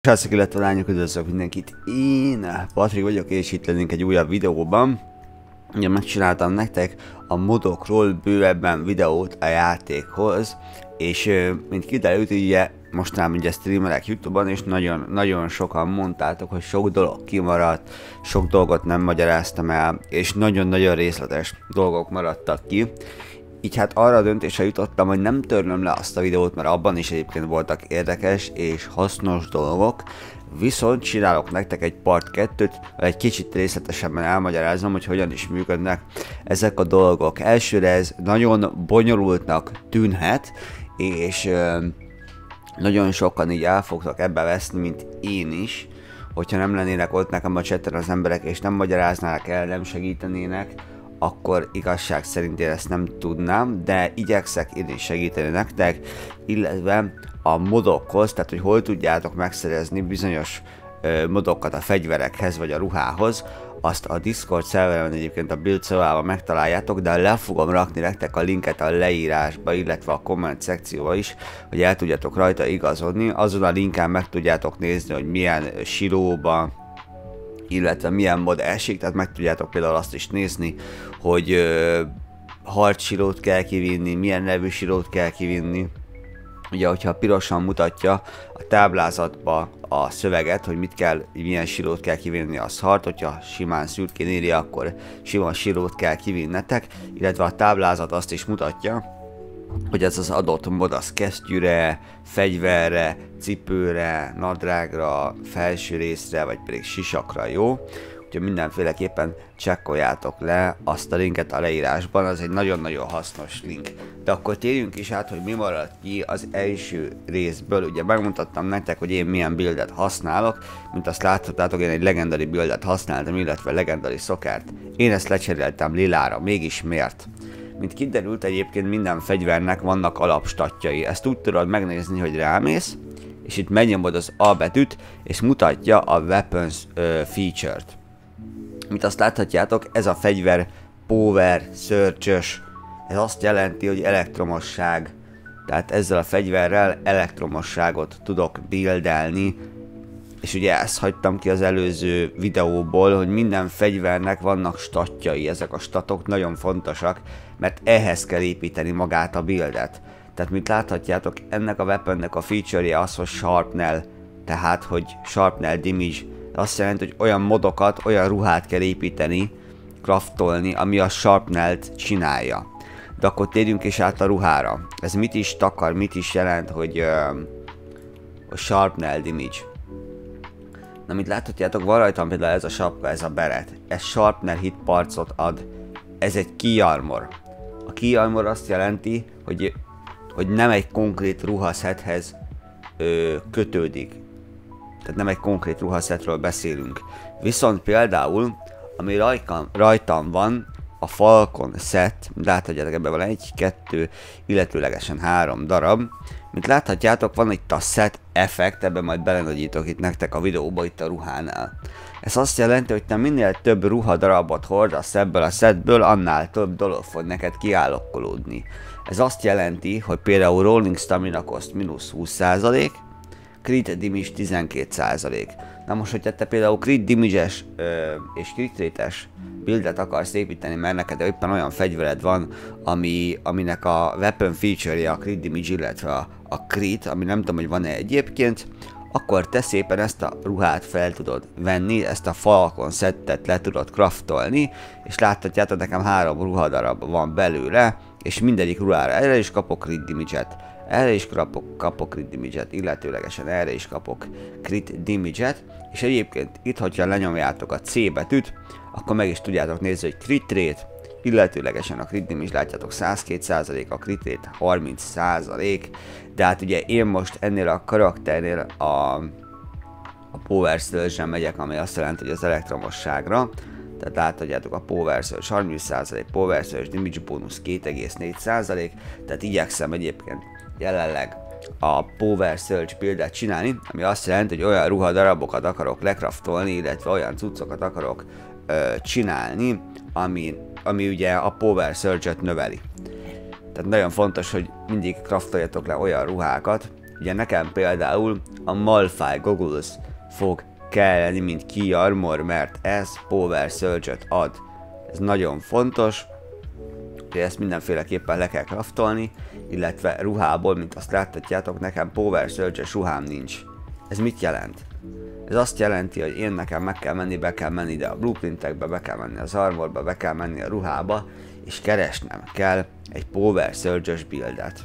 Srácok, illetve lányok, üdvözlök mindenkit, én Patrik vagyok, és itt lennénk egy újabb videóban. Ugye megcsináltam nektek a modokról bővebben videót a játékhoz, és mint kiderült, ugye mostanában ugye streamelek YouTube-on, és nagyon sokan mondtátok, hogy sok dolog kimaradt, sok dolgot nem magyaráztam el, és nagyon-nagyon részletes dolgok maradtak ki. Így hát arra a döntésre jutottam, hogy nem törlöm le azt a videót, mert abban is egyébként voltak érdekes és hasznos dolgok, viszont csinálok nektek egy part 2-t, egy kicsit részletesebben elmagyarázom, hogy hogyan is működnek ezek a dolgok. Elsőre ez nagyon bonyolultnak tűnhet, és nagyon sokan így el fogtak ebbe veszni, mint én is, hogyha nem lennének ott nekem a chatten az emberek, és nem magyaráznák el, nem segítenének, akkor igazság szerint én ezt nem tudnám, de igyekszek én is segíteni nektek, illetve a modokhoz, tehát hogy hol tudjátok megszerezni bizonyos modokat a fegyverekhez vagy a ruhához, azt a Discord szerveren egyébként a build szobában megtaláljátok, de le fogom rakni nektek a linket a leírásba, illetve a komment szekcióba is, hogy el tudjátok rajta igazodni. Azon a linken meg tudjátok nézni, hogy milyen silóba, illetve milyen mod esik, tehát meg tudjátok például azt is nézni, hogy harcsilót kell kivinni, milyen nevű silót kell kivinni. Ugye, hogyha pirosan mutatja a táblázatba a szöveget, hogy mit kell, milyen silót kell kivinni, az hard, hogyha simán szürkén írja, akkor sima silót kell kivinnetek, illetve a táblázat azt is mutatja, hogy ez az adott mod az kesztyűre, fegyverre, cipőre, nadrágra, felső részre, vagy pedig sisakra jó. Úgyhogy mindenféleképpen csekkoljátok le azt a linket a leírásban, az egy nagyon-nagyon hasznos link. De akkor térjünk is át, hogy mi maradt ki az első részből. Ugye megmutattam nektek, hogy én milyen buildet használok, mint azt láthatátok, én egy legendary buildet használtam, illetve legendary szokárt. Én ezt lecseréltem lilára, mégis miért? Mint kiderült, egyébként minden fegyvernek vannak alapstatjai. Ezt úgy tudod megnézni, hogy rámész, és itt megnyomod az A betűt, és mutatja a Weapons feature-t. Mint azt láthatjátok, ez a fegyver power, szörcsös, ez azt jelenti, hogy elektromosság. Tehát ezzel a fegyverrel elektromosságot tudok buildelni, és ugye ezt hagytam ki az előző videóból, hogy minden fegyvernek vannak statjai, ezek a statok nagyon fontosak, mert ehhez kell építeni magát a buildet. Tehát mint láthatjátok, ennek a weaponnek a feature-je az, hogy sharpnel, tehát hogy sharpnel damage, azt jelenti, hogy olyan modokat, olyan ruhát kell építeni, craftolni, ami a sharpnelt csinálja. De akkor térjünk is át a ruhára. Ez mit is takar, mit is jelent, hogy a sharpnel damage. Na, mint láthatjátok, van rajtam például ez a sapka, ez a beret. Ez sharpnel hit parcot ad. Ez egy key armor. A key armor azt jelenti, hogy nem egy konkrét ruhaszethez kötődik. Tehát nem egy konkrét ruhaszetről beszélünk. Viszont például, ami rajtam van, a Falcon set, láthatjátok, ebben van 1, 2, illetőlegesen 3 darab. Mint láthatjátok, van itt a set effekt, ebben majd belenagyítok itt nektek a videóba, itt a ruhánál. Ez azt jelenti, hogy te minél több ruhadarabot hordasz ebből a setből, annál több dolog fog neked kiállokkolódni. Ez azt jelenti, hogy például Rolling Stamina Cost mínusz 20%, Crit Damage 12%. Na most, hogyha te például Crit Damage-es és Crit Rate-es buildet akarsz építeni, mert neked éppen olyan fegyvered van, aminek a weapon feature-je a Crit Damage, illetve a Crit, ami nem tudom, hogy van-e egyébként, akkor te szépen ezt a ruhát fel tudod venni, ezt a Falcon settet le tudod craftolni, és láthatjátok, nekem 3 ruhadarab van belőle, és mindegyik ruhára erre is kapok Crit Damage-et, erre is kapok Crit Damage-et, illetőlegesen erre is kapok Crit Damage-et, és egyébként itt, hogyha lenyomjátok a C betűt, akkor meg is tudjátok nézni, hogy Crit Rate, illetőlegesen a Crit Damage látjátok 102%, a Crit Rate 30%, de hát ugye én most ennél a karakternél a Power Surge-en megyek, ami azt jelenti, hogy az elektromosságra. Tehát láthatjátok, a Power Surge 30%, Power Surge Damage bónusz 2,4%, tehát igyekszem egyébként jelenleg a Power Surge buildet csinálni, ami azt jelenti, hogy olyan ruhadarabokat akarok lecraftolni, illetve olyan cuccokat akarok csinálni, ami ugye a Power Surge-et növeli. Tehát nagyon fontos, hogy mindig craftoljatok le olyan ruhákat, ugye nekem például a Malphite Goggles fog kelleni, mint Key Armor, mert ez Power Surge-öt ad. Ez nagyon fontos, hogy ezt mindenféleképpen le kell craftolni, illetve ruhából, mint azt láthatjátok, nekem Power Surge-es ruhám nincs. Ez mit jelent? Ez azt jelenti, hogy én nekem meg kell menni, be kell menni ide a blueprintekbe, be kell menni az armorba, be kell menni a ruhába, és keresnem kell egy Power Surge-ös buildet.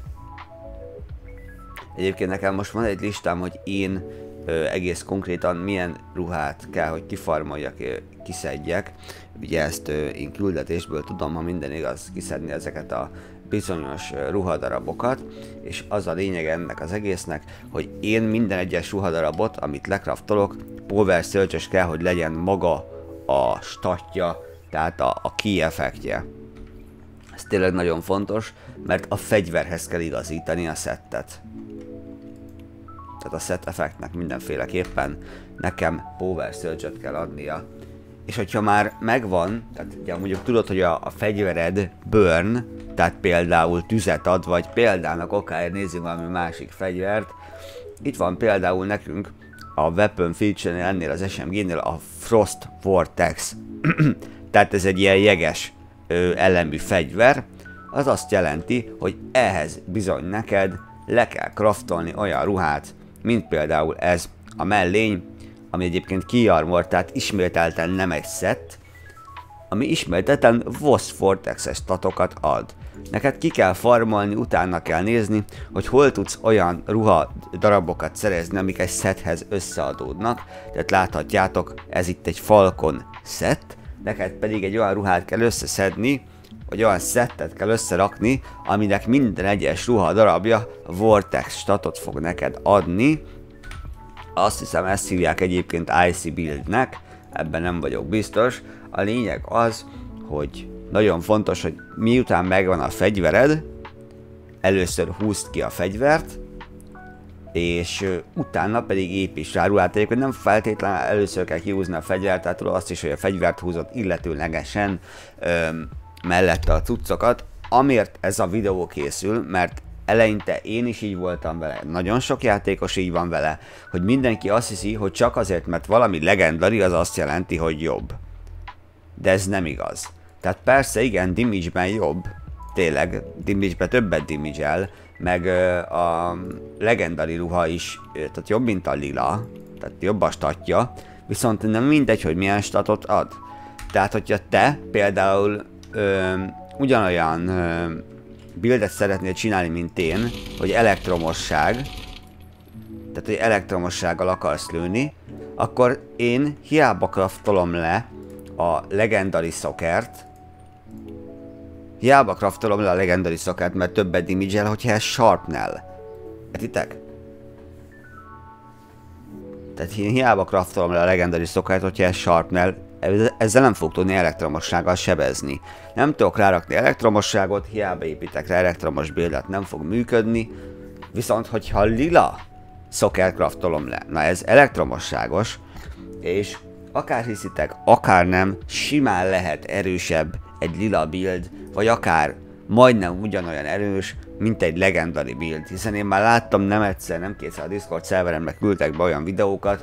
Egyébként nekem most van egy listám, hogy én egész konkrétan milyen ruhát kell, hogy kifarmoljak, kiszedjek. Ugye ezt én küldetésből tudom, ha minden igaz, kiszedni ezeket a bizonyos ruhadarabokat, és az a lényeg ennek az egésznek, hogy én minden egyes ruhadarabot, amit lekraftolok, Power Surge-ös kell, hogy legyen maga a statja, tehát a key effektje. Ez tényleg nagyon fontos, mert a fegyverhez kell igazítani a szettet. Tehát a set effektnek mindenféleképpen nekem Power Surge-öt kell adnia. És hogyha már megvan, tehát ugye mondjuk tudod, hogy a fegyvered burn, tehát például tüzet ad, vagy példának okáért nézzünk valami másik fegyvert. Itt van például nekünk a Weapon Feature-nél, ennél az SMG-nél a Frost Vortex. Tehát ez egy ilyen jeges ellenmű fegyver. Az azt jelenti, hogy ehhez bizony neked le kell craftolni olyan ruhát, mint például ez a mellény, ami egyébként Key Armor, tehát ismételten nem egy set, ami ismételten Frost Vortex-es statokat ad. Neked ki kell farmolni, utána kell nézni, hogy hol tudsz olyan ruha darabokat szerezni, amik egy sethez összeadódnak. Tehát láthatjátok, ez itt egy Falcon set, neked pedig egy olyan ruhát kell összeszedni, vagy olyan szettet kell összerakni, aminek minden egyes ruha darabja Vortex statot fog neked adni. Azt hiszem, ezt hívják egyébként IC buildnek, ebben nem vagyok biztos. A lényeg az, hogy nagyon fontos, hogy miután megvan a fegyvered, először húzd ki a fegyvert, és utána pedig építs rá ruhát. Egyébként nem feltétlenül először kell kihúzni a fegyvert, tehát tudod azt is, hogy a fegyvert húzott illetőlegesen mellette a cuccokat. Amiért ez a videó készül, mert eleinte én is így voltam vele, nagyon sok játékos így van vele, hogy mindenki azt hiszi, hogy csak azért, mert valami legendary, az azt jelenti, hogy jobb. De ez nem igaz. Tehát persze igen, damage-ben jobb, tényleg, damage-ben többet damage-el, meg a legendary ruha is, tehát jobb, mint a lila, tehát jobb a statja, viszont nem mindegy, hogy milyen statot ad. Tehát, hogyha te például ugyanolyan buildet szeretnél csinálni, mint én, hogy elektromosság, tehát hogy elektromossággal akarsz lőni, akkor én hiába craftolom le a legendary szokert, mert többet damage-el, hogyha ez sharpnel. Értitek? Tehát én hiába craftolom le a legendary szokert, hogyha ez sharpnel, ezzel nem fog tudni elektromossággal sebezni. Nem tudok rárakni elektromosságot, hiába építek rá elektromos buildet, nem fog működni. Viszont, hogyha lila szokert craftolom le, na ez elektromosságos, és akár hiszitek, akár nem, simán lehet erősebb egy lila build, vagy akár majdnem ugyanolyan erős, mint egy legendary build, hiszen én már láttam nem egyszer, nem kétszer a Discord szerveremre küldtek be olyan videókat,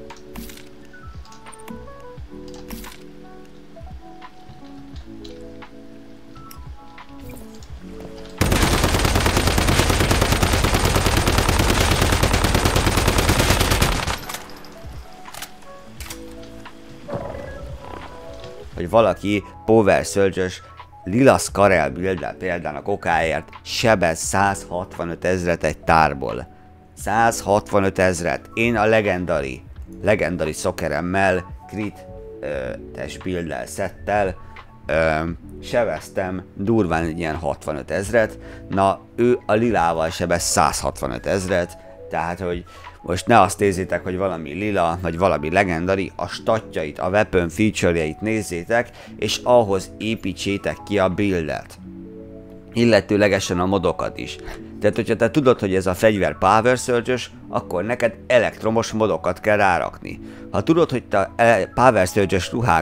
hogy valaki Power Surge-ös lila Skarel build-del például a kokáért sebez 165 000 egy tárból. 165 000. Én a legendary szokeremmel, crit-es build-del, szettel sebeztem durván egy ilyen 65 000. Na, ő a lilával sebez 165 000. Tehát, hogy most ne azt nézzétek, hogy valami lila, vagy valami legendary, a statjait, a weapon feature-jait nézzétek, és ahhoz építsétek ki a buildet. Illetőlegesen a modokat is. Tehát, hogyha te tudod, hogy ez a fegyver Power Surge-ös, akkor neked elektromos modokat kell rárakni. Ha tudod, hogy te Power Surge-ös ruhákat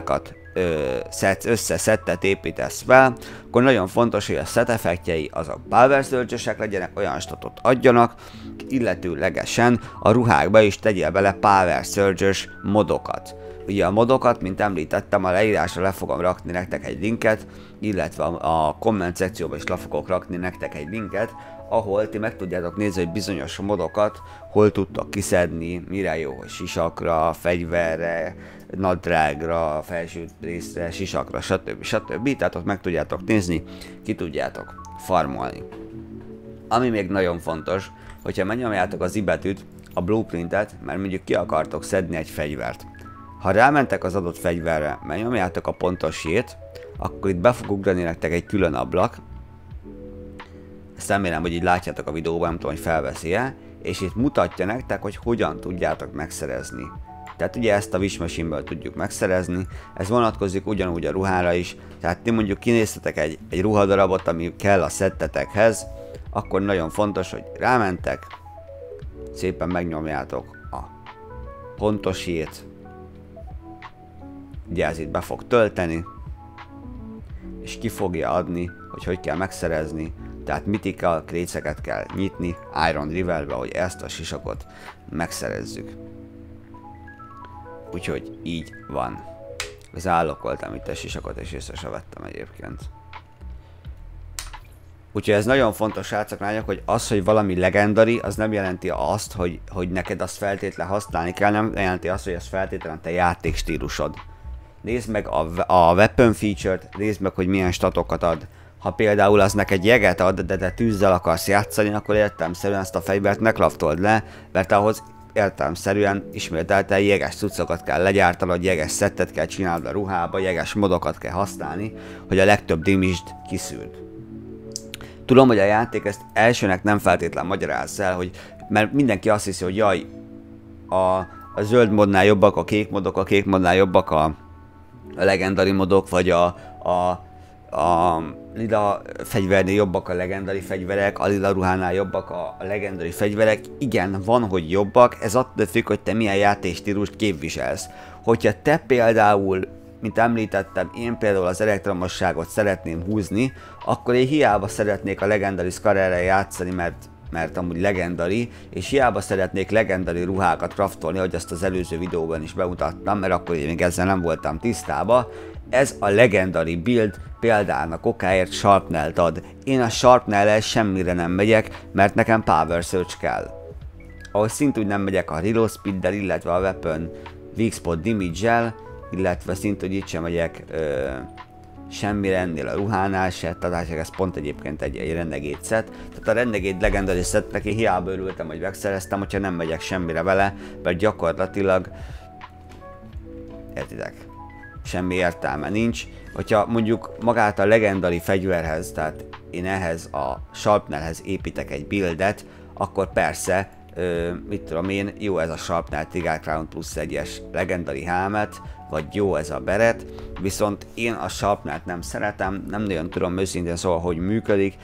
szedsz össze, szettet építesz fel, akkor nagyon fontos, hogy a set effektjei azok Power Surge-esek legyenek, olyan statot adjanak, illetőlegesen a ruhákba is tegyél bele Power Surge-es modokat. Ugye a modokat, mint említettem, a leírásra le fogom rakni nektek egy linket, illetve a komment szekcióba is le fogok rakni nektek egy linket, ahol ti meg tudjátok nézni, hogy bizonyos modokat hol tudtok kiszedni, mire jó, hogy sisakra, fegyverre, nadrágra, felső részre, sisakra, stb. Tehát ott meg tudjátok nézni, ki tudjátok farmolni. Ami még nagyon fontos, hogyha megnyomjátok az I betűt, a blueprintet, mert mondjuk ki akartok szedni egy fegyvert. Ha rámentek az adott fegyverre, megnyomjátok a pontos J-t, akkor itt be fog ugrani nektek egy külön ablak. Ezt remélem, hogy így látjátok a videóban, nem tudom, hogy felveszi-e, és itt mutatja nektek, hogy hogyan tudjátok megszerezni. Tehát ugye ezt a Wish Machine-ből tudjuk megszerezni, ez vonatkozik ugyanúgy a ruhára is, tehát ti mondjuk kinéztetek egy ruhadarabot, ami kell a szettetekhez, akkor nagyon fontos, hogy rámentek, szépen megnyomjátok a pontos J-t, ugye ez itt be fog tölteni, és ki fogja adni, hogy kell megszerezni, tehát mythical kréceket kell nyitni Iron Riverbe, hogy ezt a sisakot megszerezzük. Úgyhogy így van. Zállokoltam itt a sisakot, és észre se vettem egyébként. Úgyhogy ez nagyon fontos, srácok, lányok, hogy az, hogy valami legendary, az nem jelenti azt, hogy neked azt feltétlen használni kell, nem jelenti azt, hogy ez feltétlenül te játékstílusod. Nézd meg a weapon feature-t, nézd meg, hogy milyen statokat ad. Ha például az neked jeget ad, de te tűzzel akarsz játszani, akkor értelemszerűen ezt a fegyvert ne kraftold le, mert ahhoz értelemszerűen ismételten jeges cuccokat kell legyártanod, jeges szettet kell csinálnod a ruhába, jeges modokat kell használni, hogy a legtöbb damage-t kiszűrd. Tudom, hogy a játék ezt elsőnek nem feltétlen magyarázza el, mert mindenki azt hiszi, hogy jaj, a zöld modnál jobbak a kék modnál jobbak a legendary modok, vagy a lila fegyvernél jobbak a legendary fegyverek, a lila ruhánál jobbak a legendary fegyverek. Igen, van, hogy jobbak, ez attól függ, hogy te milyen játékstílust képviselsz. Hogyha te például, mint említettem, én például az elektromosságot szeretném húzni, akkor én hiába szeretnék a legendary Scarrel-rel játszani, mert amúgy legendary, és hiába szeretnék legendary ruhákat craftolni, hogy azt az előző videóban is bemutattam, mert akkor én még ezzel nem voltam tisztában. Ez a legendary build példának okáért Sharpnel-t ad. Én a Sharpnel-el semmire nem megyek, mert nekem Power Surge kell. Ahogy szintúgy nem megyek a Reload Speed-del, illetve a Weapon Weak Spot Damage-el, illetve szintúgy itt sem megyek semmire ennél a ruhánál se, tehát ez pont egyébként egy Renegade set. Tehát a Renegade Legendary setnek én hiába örültem, hogy megszereztem, hogyha nem megyek semmire vele, mert gyakorlatilag értitek, semmi értelme nincs. Hogyha mondjuk magát a legendary fegyverhez, tehát én ehhez a Sharpnelhez építek egy buildet, akkor persze, mit tudom én, jó ez a Sharpnel Trigger Crown plusz 1-es legendary helmet, vagy jó ez a beret, viszont én a Sharpnelt nem szeretem, nem nagyon tudom őszintén szóval, hogy működik.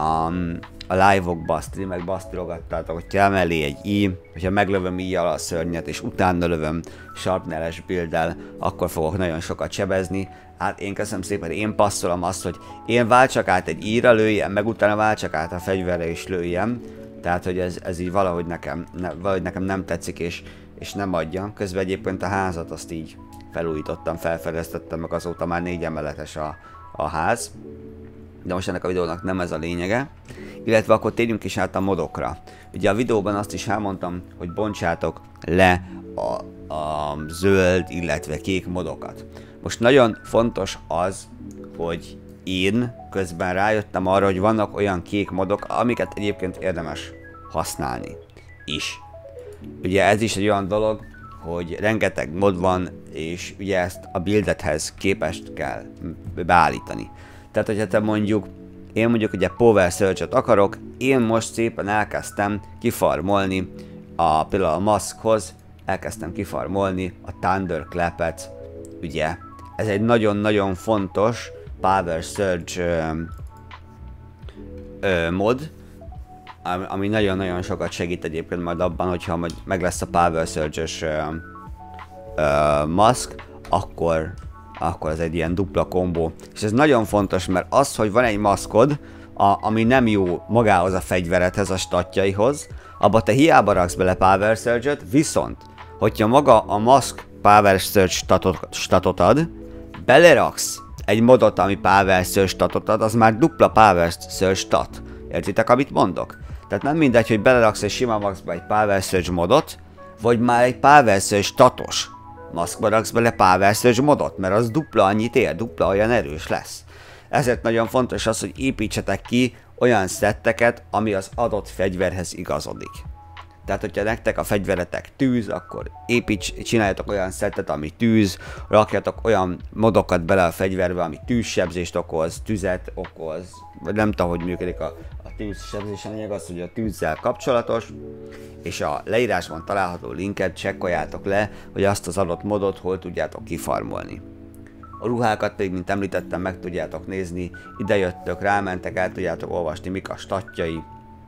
A live-okba, a streamekba azt írogattátok, hogy kell mellé egy I, hogyha meglövöm íjjal a szörnyet, és utána lövöm Sharpnel-es builddel, akkor fogok nagyon sokat sebezni. Hát én köszönöm szépen, én passzolom azt, hogy én váltsak át egy íra lőjem, meg utána váltsak át a fegyverre is lőjem. Tehát, hogy ez így valahogy nekem nem tetszik, és nem adja. Közben egyébként a házat azt így felújítottam, felfedeztettem, meg azóta már 4 emeletes a ház. De most ennek a videónak nem ez a lényege. Illetve akkor térjünk is át a modokra. Ugye a videóban azt is elmondtam, hogy bontsátok le a zöld, illetve kék modokat. Most nagyon fontos az, hogy én közben rájöttem arra, hogy vannak olyan kék modok, amiket egyébként érdemes használni is. Ugye ez is egy olyan dolog, hogy rengeteg mod van, és ugye ezt a buildethez képest kell beállítani. Tehát, hogyha te én mondjuk ugye Power Surge-ot akarok, én most szépen elkezdtem kifarmolni például a Maskhoz, elkezdtem kifarmolni a Thunderclap-et, ugye. Ez egy nagyon-nagyon fontos Power Surge mod, ami nagyon-nagyon sokat segít egyébként majd abban, hogyha majd meg lesz a Power Surge-ös mask, akkor akkor ez egy ilyen dupla kombó. És ez nagyon fontos, mert az, hogy van egy maszkod, ami nem jó magához a fegyveredhez, a statjaihoz, abba te hiába raksz bele Power Surge-öt, viszont, hogyha maga a maszk Power Surge statot ad, beleraksz egy modot, ami Power Surge statot ad, az már dupla Power Surge stat. Értitek, amit mondok? Tehát nem mindegy, hogy beleraksz egy sima maxba egy Power Surge modot, vagy már egy Power Surge statos maszkba raksz bele Power Surge modot, mert az dupla annyit ér, dupla olyan erős lesz. Ezért nagyon fontos az, hogy építsetek ki olyan szetteket, ami az adott fegyverhez igazodik. Tehát, hogyha nektek a fegyveretek tűz, akkor csináljatok olyan szettet, ami tűz, rakjatok olyan modokat bele a fegyverbe, ami tűzsebzést okoz, tüzet okoz, vagy nem tudom, hogy működik a tűzsebzés, a lényeg az, hogy a tűzzel kapcsolatos, és a leírásban található linket csekkoljátok le, hogy azt az adott modot hol tudjátok kifarmolni. A ruhákat pedig, mint említettem, meg tudjátok nézni, ide jöttök, rámentek, el tudjátok olvasni, mik a statjai,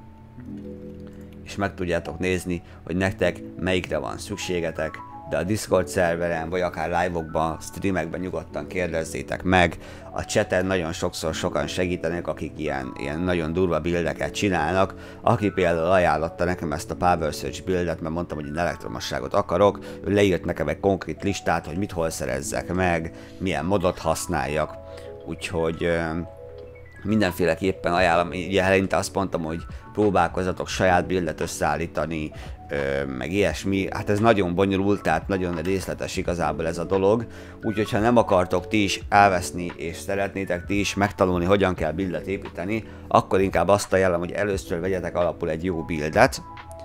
és meg tudjátok nézni, hogy nektek melyikre van szükségetek, de a Discord szerveren, vagy akár live-okban, streamekben nyugodtan kérdezzétek meg. A chaten nagyon sokszor sokan segítenek, akik ilyen nagyon durva buildeket csinálnak. Aki például ajánlotta nekem ezt a Power Surge buildet, mert mondtam, hogy én elektromosságot akarok, ő leírt nekem egy konkrét listát, hogy mit hol szerezzek meg, milyen modot használjak. Úgyhogy mindenféleképpen ajánlom, ugye eleinte azt mondtam, hogy próbálkozzatok saját buildet összeállítani, meg ilyesmi, hát ez nagyon bonyolult, tehát nagyon részletes igazából ez a dolog, úgyhogy ha nem akartok ti is elveszni, és szeretnétek ti is megtanulni, hogyan kell buildet építeni, akkor inkább azt ajánlom, hogy először vegyetek alapul egy jó buildet,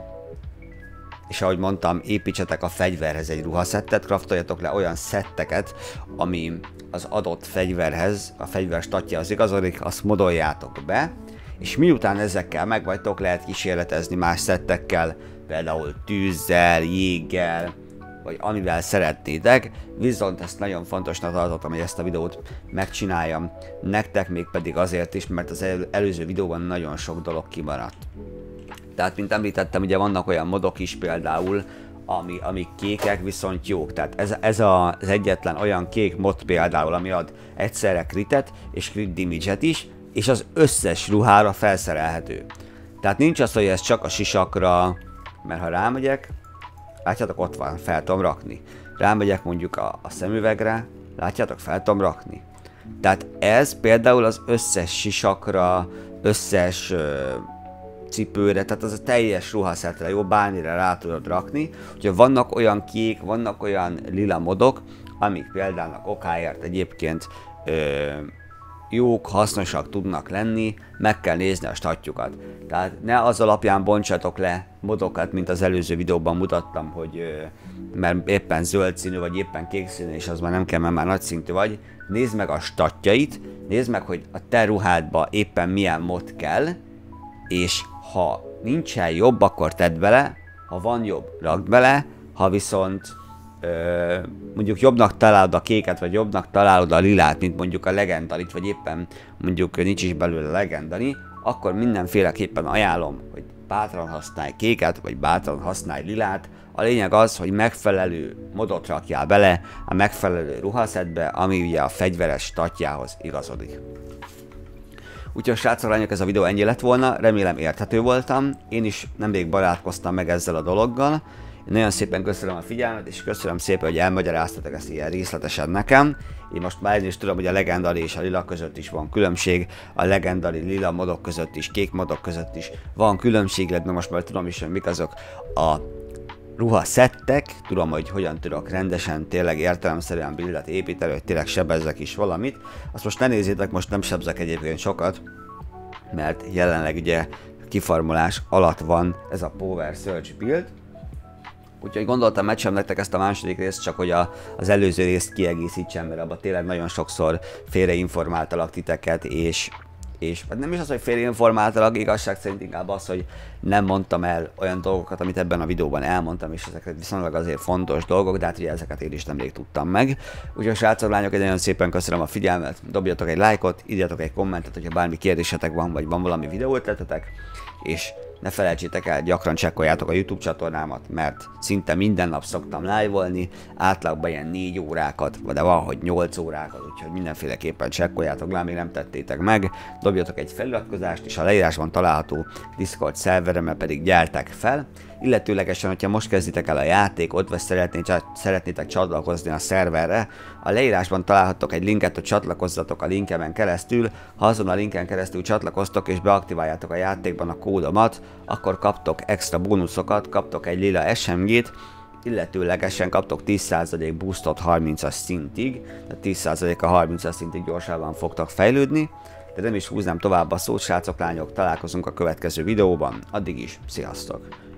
és ahogy mondtam, építsetek a fegyverhez egy ruhaszettet, craftoljatok le olyan szetteket, ami az adott fegyverhez, a fegyver statjához igazodik, azt modoljátok be, és miután ezekkel megvagytok, lehet kísérletezni más szettekkel, például tűzzel, jéggel, vagy amivel szeretnétek, viszont ezt nagyon fontosnak tartottam, hogy ezt a videót megcsináljam nektek, mégpedig azért is, mert az előző videóban nagyon sok dolog kimaradt. Tehát, mint említettem, ugye vannak olyan modok is például, amik kékek, viszont jók. Tehát ez az egyetlen olyan kék mod például, ami ad egyszerre kritet és crit damage-et is, és az összes ruhára felszerelhető. Tehát nincs az, hogy ez csak a sisakra, mert ha rámegyek, látjátok, ott van, fel tudom rakni. Rámegyek mondjuk a szemüvegre, látjátok, fel tudom rakni. Tehát ez például az összes sisakra, összes cipőre, tehát az a teljes ruhaszetre, jó, bármire rá tudod rakni. Úgyhogy vannak olyan kék, vannak olyan lila modok, amik például okáért egyébként jók, hasznosak tudnak lenni, meg kell nézni a statjukat. Tehát ne az alapján bontsatok le modokat, mint az előző videóban mutattam, hogy mert éppen zöld színű, vagy éppen kék színű, és az már nem kell, mert már nagy szintű vagy. Nézd meg a statjait, nézd meg, hogy a te ruhádba éppen milyen mod kell, és ha nincsen jobb, akkor tedd bele, ha van jobb, rakd bele, ha viszont mondjuk jobbnak találod a kéket, vagy jobbnak találod a lilát, mint mondjuk a legendarit, vagy éppen mondjuk nincs is belőle legendari, akkor mindenféleképpen ajánlom, hogy bátran használj kéket, vagy bátran használj lilát. A lényeg az, hogy megfelelő modot rakjál bele a megfelelő ruhaszetbe, ami ugye a fegyveres statjához igazodik. Úgyhogy srácok, lányok, ez a videó ennyi lett volna, remélem érthető voltam. Én is nemrég barátkoztam meg ezzel a dologgal. Én nagyon szépen köszönöm a figyelmet, és köszönöm szépen, hogy elmagyaráztatok ezt ilyen részletesen nekem. Én most már is tudom, hogy a legendari és a lila között is van különbség, a legendari lila modok között is, kék modok között is van különbség, de most már tudom is, hogy mik azok a ruhaszettek, tudom, hogy hogyan tudok rendesen, tényleg értelemszerűen buildet építeni, hogy tényleg sebezzek is valamit. Azt most ne nézzétek, most nem sebzek egyébként sokat, mert jelenleg ugye kifarmolás alatt van ez a Power Surge build. Úgyhogy gondoltam, megcsinálom nektek ezt a második részt, csak hogy az előző részt kiegészítsem, mert abban tényleg nagyon sokszor félreinformáltalak titeket, és nem is az, hogy félreinformáltalak, igazság szerint inkább az, hogy nem mondtam el olyan dolgokat, amit ebben a videóban elmondtam, és ezek viszonylag azért fontos dolgok, de hát ugye ezeket én is nemrég tudtam meg. Úgyhogy srácok, lányok, nagyon szépen köszönöm a figyelmet, dobjatok egy lájkot, írjatok egy kommentet, hogyha bármi kérdésetek van, vagy van valami videóötletetek, és Ne felejtsétek el, gyakran csekkoljátok a YouTube csatornámat, mert szinte minden nap szoktam live-olni, átlagban ilyen 4 órákat, de valahogy 8 órákat, úgyhogy mindenféleképpen csekkoljátok le, még nem tettétek meg, dobjatok egy feliratkozást, és a leírásban található Discord szerveremre pedig gyertek fel. Illetőlegesen, hogyha most kezditek el a játékot, vagy szeretnétek csatlakozni a szerverre, a leírásban találhattok egy linket, hogy csatlakozzatok a linkemen keresztül. Ha azon a linken keresztül csatlakoztok és beaktiváljátok a játékban a kódomat, akkor kaptok extra bónuszokat, kaptok egy lila SMG-t, illetőlegesen kaptok 10% boostot 30-as szintig, tehát 10%-a 30-as szintig gyorsabban fogtok fejlődni. De nem is húznám tovább a szót, srácok, lányok, találkozunk a következő videóban, addig is, sziasztok!